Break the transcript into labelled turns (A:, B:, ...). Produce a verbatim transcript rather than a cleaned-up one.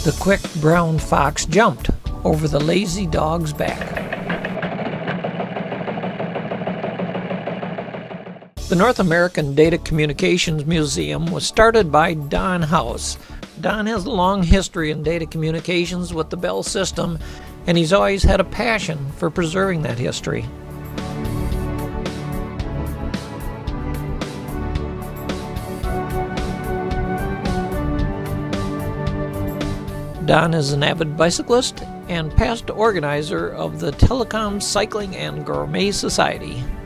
A: The quick brown fox jumped over the lazy dog's back. The North American Data Communications Museum was started by Don House. Don has a long history in data communications with the Bell system, and he's always had a passion for preserving that history. Don is an avid bicyclist and past organizer of the Telecom Cycling and Gourmet Society.